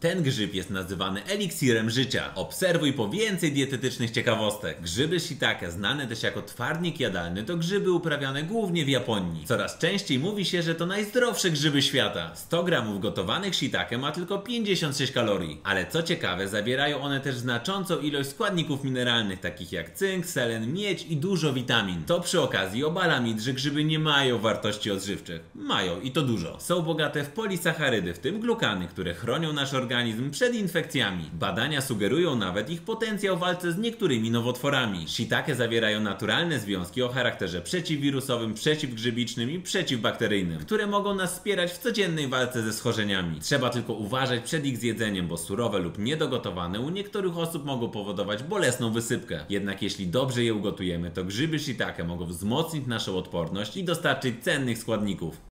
Ten grzyb jest nazywany eliksirem życia. Obserwuj po więcej dietetycznych ciekawostek. Grzyby shiitake, znane też jako twardnik jadalny, to grzyby uprawiane głównie w Japonii. Coraz częściej mówi się, że to najzdrowsze grzyby świata. 100 gramów gotowanych shiitake ma tylko 56 kalorii. Ale co ciekawe, zawierają one też znaczącą ilość składników mineralnych, takich jak cynk, selen, miedź i dużo witamin. To przy okazji obala mit, że grzyby nie mają wartości odżywczych. Mają i to dużo. Są bogate w polisacharydy, w tym glukany, które chronią nasz organizm przed infekcjami. Badania sugerują nawet ich potencjał w walce z niektórymi nowotworami. Shiitake zawierają naturalne związki o charakterze przeciwwirusowym, przeciwgrzybicznym i przeciwbakteryjnym, które mogą nas wspierać w codziennej walce ze schorzeniami. Trzeba tylko uważać przed ich zjedzeniem, bo surowe lub niedogotowane u niektórych osób mogą powodować bolesną wysypkę. Jednak jeśli dobrze je ugotujemy, to grzyby shiitake mogą wzmocnić naszą odporność i dostarczyć cennych składników.